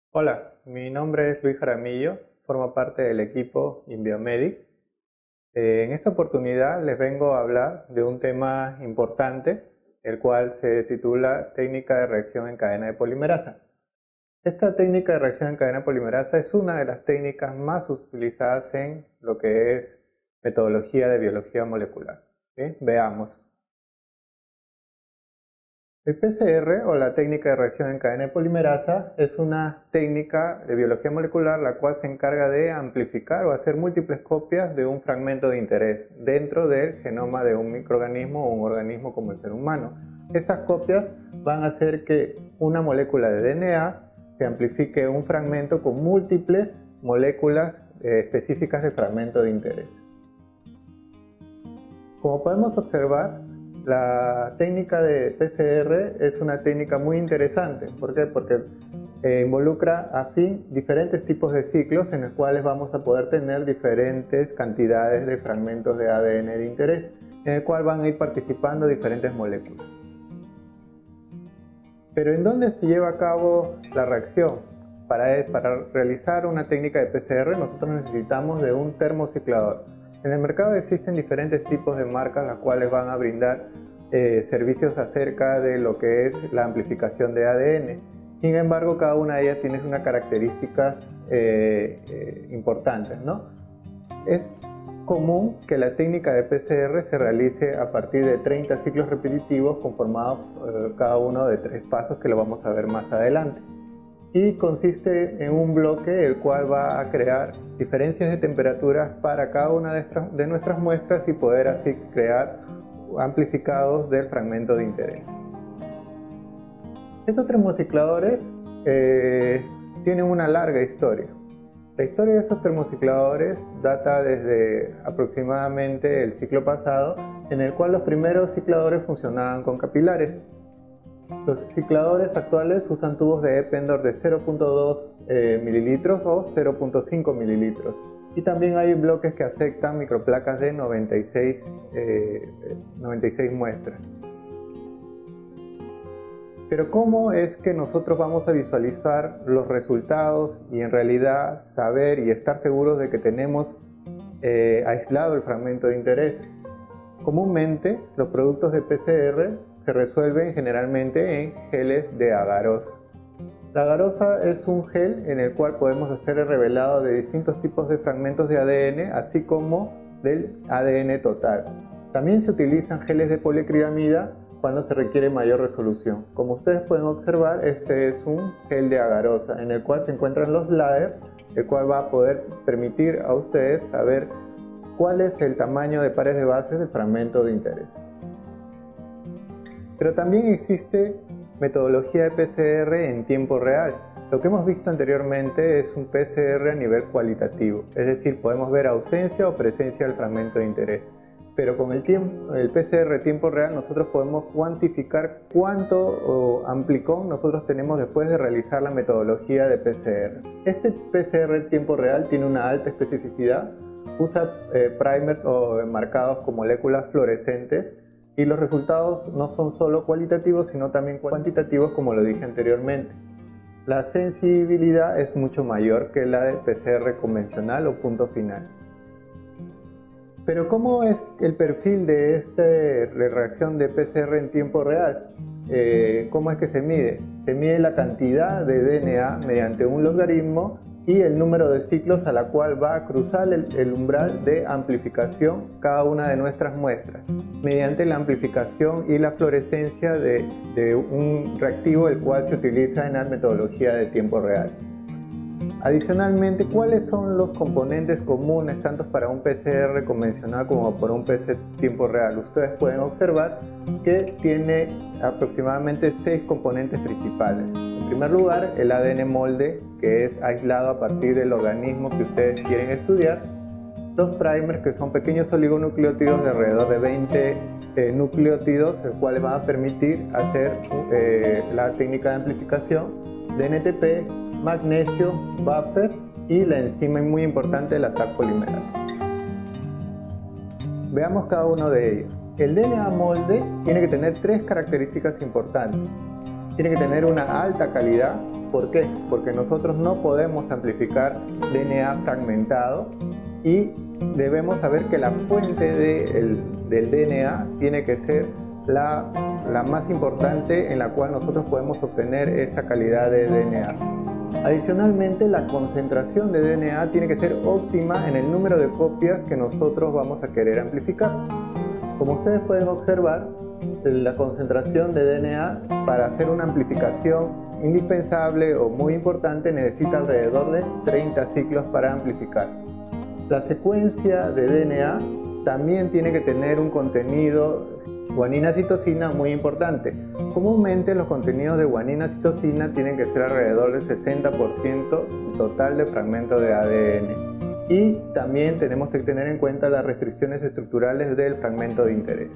Hola, mi nombre es Luis Jaramillo, formo parte del equipo InBiomedic. En esta oportunidad les vengo a hablar de un tema importante, el cual se titula Técnica de reacción en cadena de polimerasa. Esta técnica de reacción en cadena de polimerasa es una de las técnicas más utilizadas en lo que es metodología de biología molecular. ¿Sí? Veamos. El PCR, o la técnica de reacción en cadena de polimerasa, es una técnica de biología molecular la cual se encarga de amplificar o hacer múltiples copias de un fragmento de interés dentro del genoma de un microorganismo o un organismo como el ser humano. Estas copias van a hacer que una molécula de DNA se amplifique un fragmento con múltiples moléculas específicas del fragmento de interés. Como podemos observar, la técnica de PCR es una técnica muy interesante. ¿Por qué? Porque involucra a fin diferentes tipos de ciclos en los cuales vamos a poder tener diferentes cantidades de fragmentos de ADN de interés, en el cual van a ir participando diferentes moléculas. Pero ¿en dónde se lleva a cabo la reacción? Para realizar una técnica de PCR nosotros necesitamos de un termociclador. En el mercado existen diferentes tipos de marcas las cuales van a brindar servicios acerca de lo que es la amplificación de ADN. Sin embargo, cada una de ellas tiene unas características importantes, ¿no? Es común que la técnica de PCR se realice a partir de 30 ciclos repetitivos conformados cada uno de 3 pasos que lo vamos a ver más adelante. Y consiste en un bloque el cual va a crear diferencias de temperaturas para cada una de nuestras muestras y poder así crear amplificados del fragmento de interés. Estos termocicladores tienen una larga historia. La historia de estos termocicladores data desde aproximadamente el siglo pasado, en el cual los primeros cicladores funcionaban con capilares. Los cicladores actuales usan tubos de Eppendorf de 0.2 mililitros o 0.5 mililitros. Y también hay bloques que aceptan microplacas de 96 muestras. Pero ¿cómo es que nosotros vamos a visualizar los resultados y en realidad saber y estar seguros de que tenemos aislado el fragmento de interés? Comúnmente los productos de PCR se resuelven generalmente en geles de agarosa. La agarosa es un gel en el cual podemos hacer el revelado de distintos tipos de fragmentos de ADN, así como del ADN total. También se utilizan geles de poliacrilamida cuando se requiere mayor resolución. Como ustedes pueden observar, este es un gel de agarosa en el cual se encuentran los layers, el cual va a poder permitir a ustedes saber cuál es el tamaño de pares de bases del fragmento de interés. Pero también existe metodología de PCR en tiempo real. Lo que hemos visto anteriormente es un PCR a nivel cualitativo, es decir, podemos ver ausencia o presencia del fragmento de interés. Pero con el PCR a tiempo real nosotros podemos cuantificar cuánto amplicón nosotros tenemos después de realizar la metodología de PCR. Este PCR en tiempo real tiene una alta especificidad, usa primers o marcados con moléculas fluorescentes, y los resultados no son solo cualitativos, sino también cuantitativos, como lo dije anteriormente. La sensibilidad es mucho mayor que la de PCR convencional o punto final. Pero ¿cómo es el perfil de esta reacción de PCR en tiempo real? ¿Cómo es que se mide? Se mide la cantidad de DNA mediante un logaritmo y el número de ciclos a la cual va a cruzar el umbral de amplificación cada una de nuestras muestras, mediante la amplificación y la fluorescencia de un reactivo el cual se utiliza en la metodología de tiempo real. Adicionalmente, ¿cuáles son los componentes comunes tanto para un PCR convencional como para un PCR tiempo real? Ustedes pueden observar que tiene aproximadamente 6 componentes principales. En primer lugar, el ADN molde, que es aislado a partir del organismo que ustedes quieren estudiar. Los primers, que son pequeños oligonucleótidos de alrededor de 20 nucleótidos, los cuales van a permitir hacer la técnica de amplificación. DNTP, magnesio, buffer y la enzima muy importante, la Taq polimerasa. Veamos cada uno de ellos. El DNA molde tiene que tener 3 características importantes. Tiene que tener una alta calidad, ¿Por qué? Porque nosotros no podemos amplificar DNA fragmentado y debemos saber que la fuente del DNA tiene que ser la más importante en la cual nosotros podemos obtener esta calidad de DNA. Adicionalmente, la concentración de DNA tiene que ser óptima en el número de copias que nosotros vamos a querer amplificar. Como ustedes pueden observar, la concentración de DNA para hacer una amplificación indispensable o muy importante necesita alrededor de 30 ciclos para amplificar. La secuencia de DNA también tiene que tener un contenido guanina-citosina muy importante. Comúnmente los contenidos de guanina-citosina tienen que ser alrededor del 60% total de fragmentos de ADN. Y también tenemos que tener en cuenta las restricciones estructurales del fragmento de interés.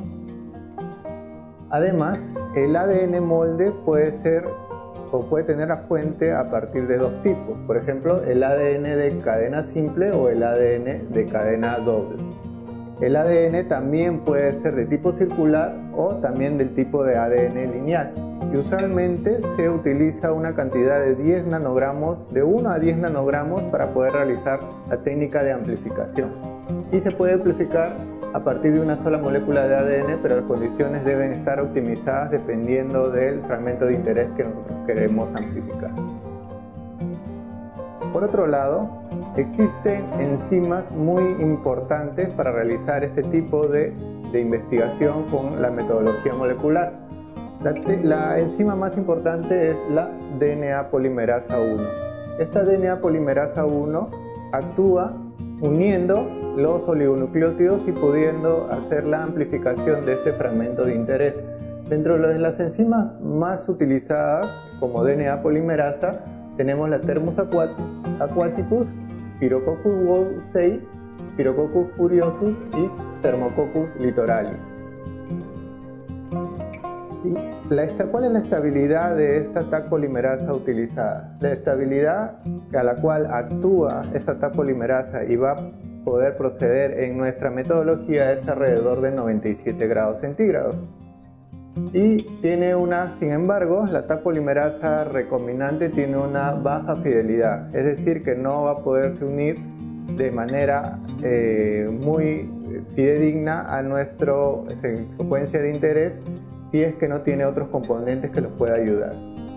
Además, el ADN molde puede tener la fuente a partir de dos tipos. Por ejemplo, el ADN de cadena simple o el ADN de cadena doble. El ADN también puede ser de tipo circular o también del tipo de ADN lineal. Y usualmente se utiliza una cantidad de 10 nanogramos, de 1 a 10 nanogramos para poder realizar la técnica de amplificación. Y se puede amplificar a partir de una sola molécula de ADN, pero las condiciones deben estar optimizadas dependiendo del fragmento de interés que nosotros queremos amplificar. Por otro lado, existen enzimas muy importantes para realizar este tipo de investigación con la metodología molecular. La enzima más importante es la DNA polimerasa 1. Esta DNA polimerasa 1 actúa uniendo los oligonucleótidos y pudiendo hacer la amplificación de este fragmento de interés. Dentro de las enzimas más utilizadas como DNA polimerasa tenemos la Thermus aquaticus, Pyrococcus wolfsii, Pyrococcus furiosus y Thermococcus litoralis. ¿Sí? ¿Cuál es la estabilidad de esta Taq polimerasa utilizada? La estabilidad a la cual actúa esta Taq polimerasa y va a poder proceder en nuestra metodología es alrededor de 97 grados centígrados. Y sin embargo, la Taq polimerasa recombinante tiene una baja fidelidad, es decir, que no va a poderse unir de manera muy fidedigna a nuestra secuencia de interés si es que no tiene otros componentes que los pueda ayudar.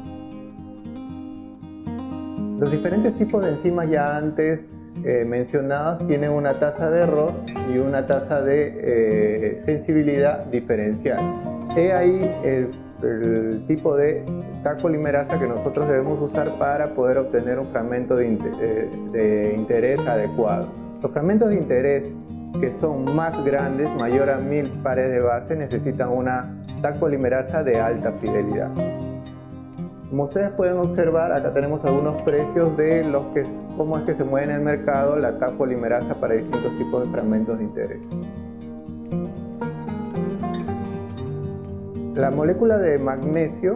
Los diferentes tipos de enzimas ya antes mencionadas tienen una tasa de error y una tasa de sensibilidad diferencial. He ahí el tipo de Taq polimerasa que nosotros debemos usar para poder obtener un fragmento de interés adecuado. Los fragmentos de interés que son más grandes, mayor a 1000 pares de base, necesitan una Taq polimerasa de alta fidelidad. Como ustedes pueden observar, acá tenemos algunos precios de cómo es que se mueve en el mercado la Taq polimerasa para distintos tipos de fragmentos de interés. La molécula de magnesio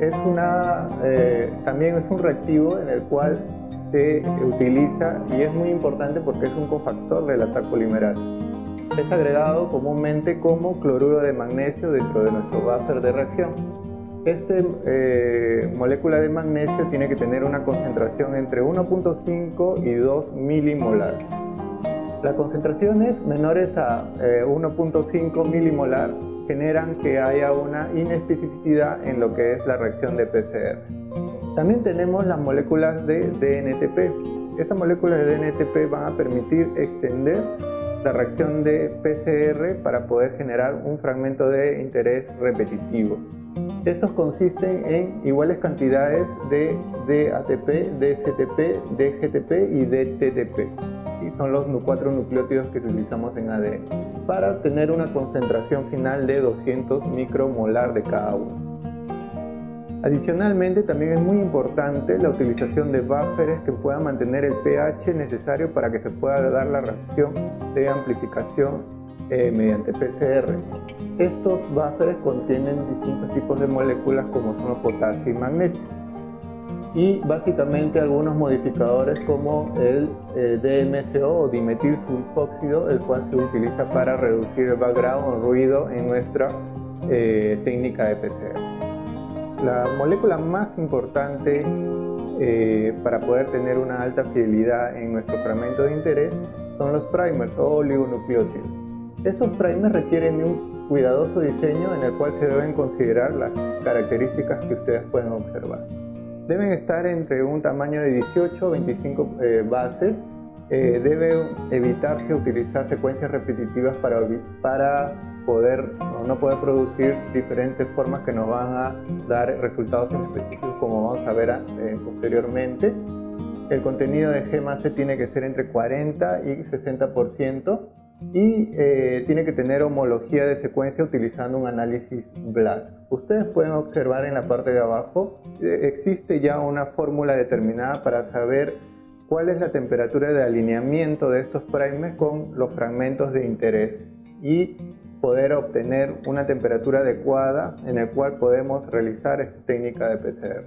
también es un reactivo en el cual se utiliza y es muy importante porque es un cofactor de la Taq polimerasa. Es agregado comúnmente como cloruro de magnesio dentro de nuestro buffer de reacción. Esta molécula de magnesio tiene que tener una concentración entre 1.5 y 2 milimolar. Las concentraciones menores a 1.5 milimolar generan que haya una inespecificidad en lo que es la reacción de PCR. También tenemos las moléculas de DNTP. Estas moléculas de DNTP van a permitir extender la reacción de PCR para poder generar un fragmento de interés repetitivo. Estos consisten en iguales cantidades de DATP, DCTP, DGTP y DTTP. Y son los 4 nucleótidos que utilizamos en ADN para obtener una concentración final de 200 micromolar de cada uno. Adicionalmente, también es muy importante la utilización de buffers que puedan mantener el pH necesario para que se pueda dar la reacción de amplificación mediante PCR. Estos buffers contienen distintos tipos de moléculas como son los potasio y magnesio. Y básicamente algunos modificadores como el DMSO o dimetilsulfóxido, el cual se utiliza para reducir el background o ruido en nuestra técnica de PCR. La molécula más importante para poder tener una alta fidelidad en nuestro fragmento de interés son los primers o oligonucleótidos. Estos primers requieren de un cuidadoso diseño en el cual se deben considerar las características que ustedes pueden observar. Deben estar entre un tamaño de 18 o 25 bases. Debe evitarse utilizar secuencias repetitivas para no poder producir diferentes formas que nos van a dar resultados específicos, como vamos a ver posteriormente. El contenido de G más C tiene que ser entre 40 y 60% y tiene que tener homología de secuencia utilizando un análisis BLAST. Ustedes pueden observar en la parte de abajo, existe ya una fórmula determinada para saber cuál es la temperatura de alineamiento de estos primers con los fragmentos de interés y poder obtener una temperatura adecuada en el cual podemos realizar esta técnica de PCR.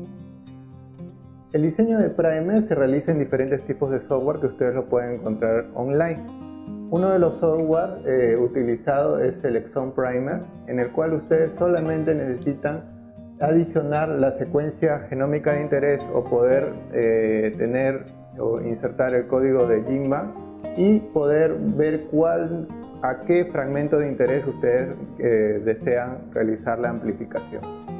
El diseño de primer se realiza en diferentes tipos de software que ustedes lo pueden encontrar online. Uno de los software utilizados es el Exome Primer, en el cual ustedes solamente necesitan adicionar la secuencia genómica de interés o poder tener o insertar el código de GenBank y poder ver a qué fragmento de interés ustedes desean realizar la amplificación.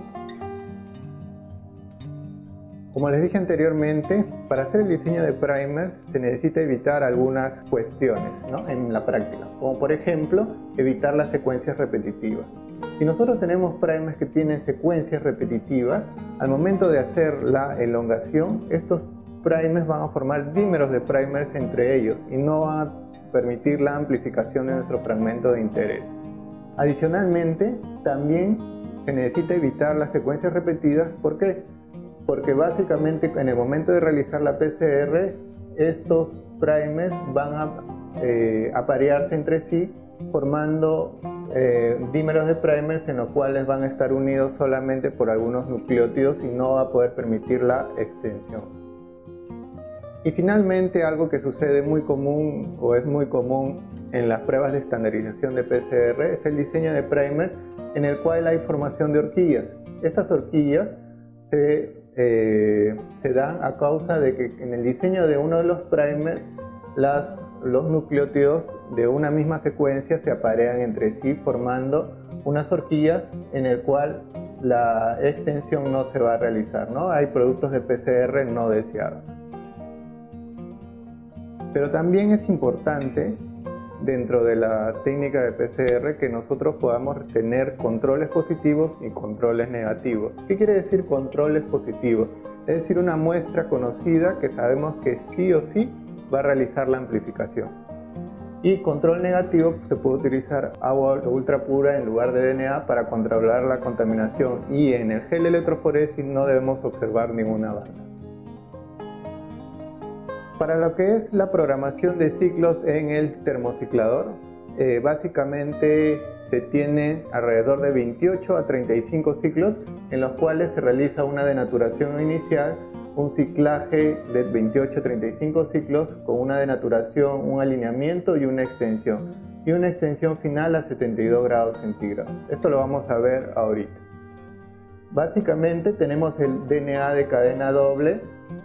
Como les dije anteriormente, para hacer el diseño de primers se necesita evitar algunas cuestiones, ¿no?, en la práctica, como por ejemplo evitar las secuencias repetitivas. Si nosotros tenemos primers que tienen secuencias repetitivas, al momento de hacer la elongación, estos primers van a formar dímeros de primers entre ellos y no van a permitir la amplificación de nuestro fragmento de interés. Adicionalmente, también se necesita evitar las secuencias repetidas. ¿Por qué? Porque básicamente en el momento de realizar la PCR, estos primers van a aparearse entre sí, formando dímeros de primers en los cuales van a estar unidos solamente por algunos nucleótidos y no va a poder permitir la extensión. Y finalmente, algo que sucede muy común o es muy común en las pruebas de estandarización de PCR es el diseño de primers en el cual hay formación de horquillas. Estas horquillas se dan a causa de que en el diseño de uno de los primers los nucleótidos de una misma secuencia se aparean entre sí formando unas horquillas en el cual la extensión no se va a realizar, ¿no? Hay productos de PCR no deseados. Pero también es importante dentro de la técnica de PCR que nosotros podamos tener controles positivos y controles negativos. ¿Qué quiere decir controles positivos? Es decir, una muestra conocida que sabemos que sí o sí va a realizar la amplificación. Y control negativo, se puede utilizar agua ultra pura en lugar de DNA para controlar la contaminación, y en el gel electroforesis no debemos observar ninguna banda. Para lo que es la programación de ciclos en el termociclador, básicamente se tiene alrededor de 28 a 35 ciclos en los cuales se realiza una denaturación inicial, un ciclaje de 28 a 35 ciclos con una denaturación, un alineamiento y una extensión final a 72 grados centígrados. Esto lo vamos a ver ahorita. Básicamente tenemos el DNA de cadena doble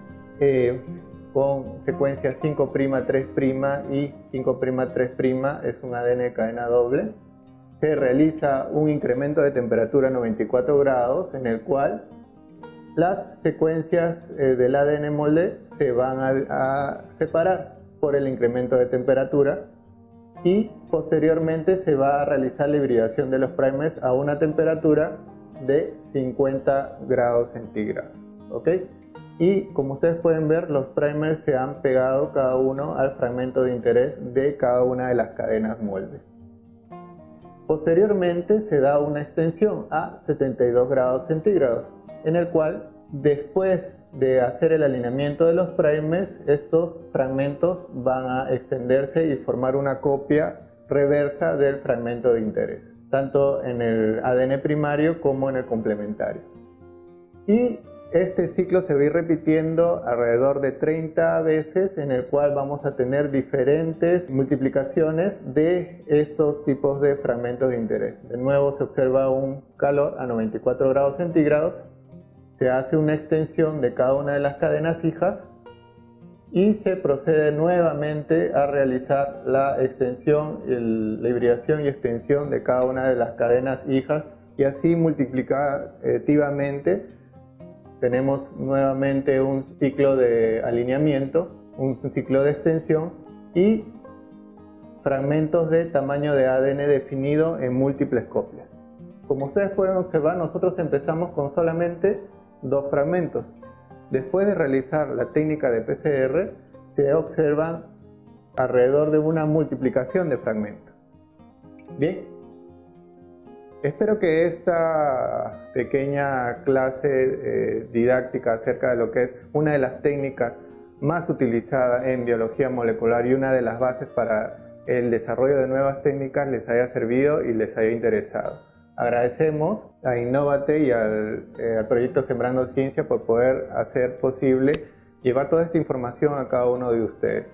con secuencia 5', 3' y 5', 3', es un ADN de cadena doble. Se realiza un incremento de temperatura a 94 grados en el cual las secuencias del ADN molde se van a separar por el incremento de temperatura y posteriormente se va a realizar la hibridación de los primers a una temperatura de 50 grados centígrados. ¿Ok? Y como ustedes pueden ver, los primers se han pegado cada uno al fragmento de interés de cada una de las cadenas moldes. Posteriormente se da una extensión a 72 grados centígrados, en el cual después de hacer el alineamiento de los primers, estos fragmentos van a extenderse y formar una copia reversa del fragmento de interés, tanto en el ADN primario como en el complementario. Y Este ciclo se va a ir repitiendo alrededor de 30 veces, en el cual vamos a tener diferentes multiplicaciones de estos tipos de fragmentos de interés. De nuevo se observa un calor a 94 grados centígrados, se hace una extensión de cada una de las cadenas hijas y se procede nuevamente a realizar la extensión, la hibridación y extensión de cada una de las cadenas hijas, y así multiplicativamente tenemos nuevamente un ciclo de alineamiento, un ciclo de extensión y fragmentos de tamaño de ADN definido en múltiples copias. Como ustedes pueden observar, nosotros empezamos con solamente 2 fragmentos. Después de realizar la técnica de PCR, se observan alrededor de una multiplicación de fragmentos. Bien. Espero que esta pequeña clase didáctica acerca de lo que es una de las técnicas más utilizadas en biología molecular y una de las bases para el desarrollo de nuevas técnicas les haya servido y les haya interesado. Agradecemos a Innovate y al proyecto Sembrando Ciencia por poder hacer posible llevar toda esta información a cada uno de ustedes.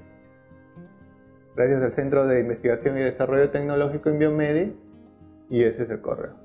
Gracias al Centro de Investigación y Desarrollo Tecnológico en Biomedi. Y ese es el correo.